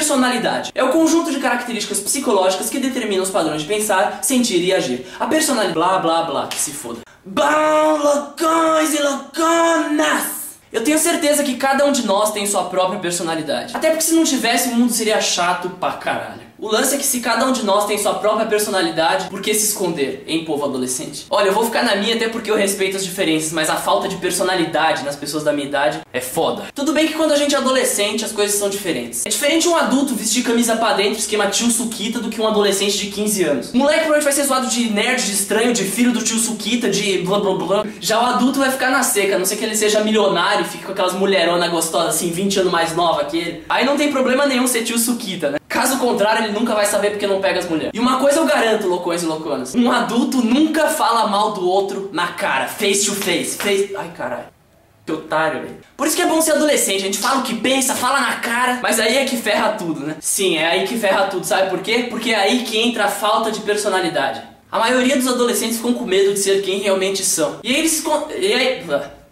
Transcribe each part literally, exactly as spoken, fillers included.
personalidade é o conjunto de características psicológicas que determinam os padrões de pensar, sentir e agir. A personalidade... Blá, blá, blá, que se foda. Bom, loucões e louconas! Eu tenho certeza que cada um de nós tem sua própria personalidade. Até porque se não tivesse, o mundo seria chato pra caralho. O lance é que se cada um de nós tem sua própria personalidade, por que se esconder, hein, povo adolescente? Olha, eu vou ficar na minha até porque eu respeito as diferenças, mas a falta de personalidade nas pessoas da minha idade é foda. Tudo bem que quando a gente é adolescente, as coisas são diferentes. É diferente um adulto vestir camisa pra dentro, esquema tio Suquita, do que um adolescente de quinze anos. O moleque provavelmente vai ser zoado de nerd, de estranho, de filho do tio Suquita, de blá blá blá. Já o adulto vai ficar na seca, a não ser que ele seja milionário e fique com aquelas mulheronas gostosas, assim, vinte anos mais nova que ele. Aí não tem problema nenhum ser tio Suquita, né? Caso contrário, ele nunca vai saber porque não pega as mulheres. E uma coisa eu garanto, loucões e louconas: um adulto nunca fala mal do outro na cara, face to face. face... Ai, caralho. Que otário, velho. Por isso que é bom ser adolescente, a gente fala o que pensa, fala na cara, mas aí é que ferra tudo, né? Sim, é aí que ferra tudo, sabe por quê? Porque é aí que entra a falta de personalidade. A maioria dos adolescentes ficam com medo de ser quem realmente são. E aí eles se escondem... E aí...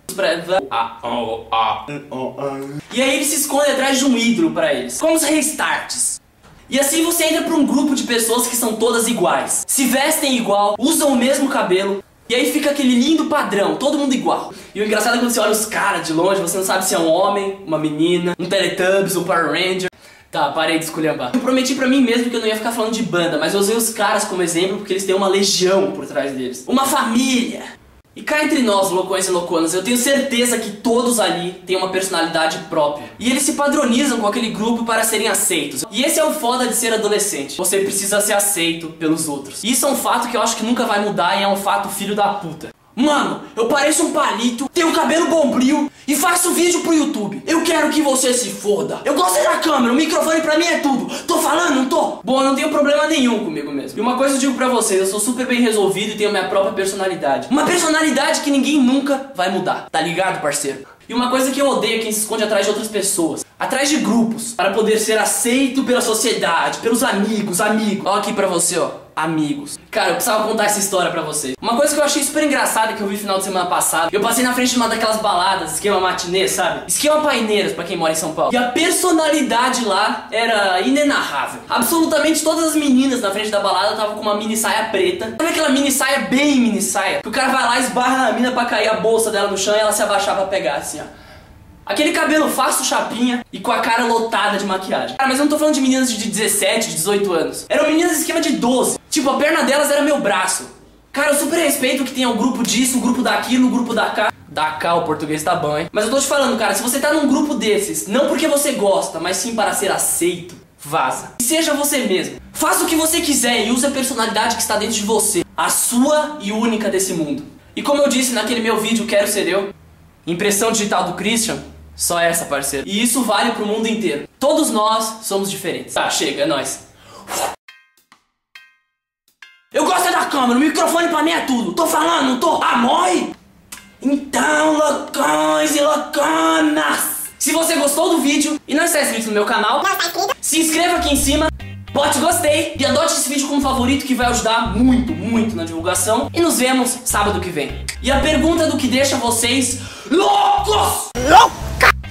E aí eles se escondem atrás de um ídolo pra eles, como os restarts. E assim você entra pra um grupo de pessoas que são todas iguais, se vestem igual, usam o mesmo cabelo, e aí fica aquele lindo padrão, todo mundo igual. E o engraçado é quando você olha os caras de longe, você não sabe se é um homem, uma menina, um Teletubbies, um Power Ranger. Tá, parei de esculhambar. Eu prometi pra mim mesmo que eu não ia ficar falando de banda, mas eu usei os caras como exemplo porque eles têm uma legião por trás deles. Uma família. E cá entre nós, loucões e louconas, eu tenho certeza que todos ali têm uma personalidade própria. E eles se padronizam com aquele grupo para serem aceitos. E esse é o foda de ser adolescente. Você precisa ser aceito pelos outros. E isso é um fato que eu acho que nunca vai mudar e é um fato filho da puta. Mano, eu pareço um palito, tenho cabelo bombril e faço vídeo pro YouTube. Eu quero que você se foda. Eu gosto da câmera, o microfone pra mim é tudo. Tô falando, não tô? Bom, eu não tenho problema nenhum comigo mesmo. E uma coisa eu digo pra vocês, eu sou super bem resolvido e tenho minha própria personalidade. Uma personalidade que ninguém nunca vai mudar. Tá ligado, parceiro? E uma coisa que eu odeio é quem se esconde atrás de outras pessoas, atrás de grupos, para poder ser aceito pela sociedade, pelos amigos, amigos. Ó aqui pra você, ó, amigos. Cara, eu precisava contar essa história pra vocês. Uma coisa que eu achei super engraçada que eu vi no final de semana passado, eu passei na frente de uma daquelas baladas, esquema matinê, sabe? Esquema Paineiras, pra quem mora em São Paulo. E a personalidade lá era inenarrável. Absolutamente todas as meninas na frente da balada estavam com uma mini saia preta. Sabe aquela mini saia bem mini saia? Que o cara vai lá, esbarra na mina pra cair a bolsa dela no chão e ela se abaixar pra pegar, assim, ó. Aquele cabelo fácil, chapinha e com a cara lotada de maquiagem. Cara, mas eu não tô falando de meninas de dezessete, dezoito anos. Eram meninas de esquema de doze. Tipo, a perna delas era meu braço. Cara, eu super respeito que tenha um grupo disso, um grupo daquilo, um grupo da cá. Da cá, o português tá bom, hein? Mas eu tô te falando, cara, se você tá num grupo desses, não porque você gosta, mas sim para ser aceito, vaza. E seja você mesmo. Faça o que você quiser e use a personalidade que está dentro de você. A sua e única desse mundo. E como eu disse naquele meu vídeo Quero Ser Eu, impressão digital do Christian, só essa, parceiro. E isso vale pro mundo inteiro. Todos nós somos diferentes. Tá, chega, é nóis. Eu gosto da câmera, o microfone pra mim é tudo. Tô falando, não tô? Amoi? Então, loucões e louconas, se você gostou do vídeo e não está inscrito no meu canal, não está inscrito, se inscreva aqui em cima, bote gostei e adote esse vídeo como favorito, que vai ajudar muito, muito na divulgação. E nos vemos sábado que vem. E a pergunta do que deixa vocês loucos! Louca!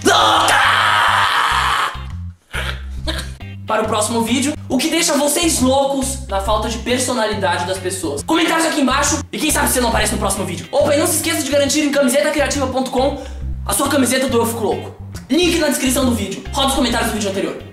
Para o próximo vídeo, o que deixa vocês loucos na falta de personalidade das pessoas? Comentários aqui embaixo e quem sabe você não aparece no próximo vídeo. Opa, e não se esqueça de garantir em camiseta criativa ponto com a sua camiseta do Eu Fico Louco. Link na descrição do vídeo. Roda os comentários do vídeo anterior.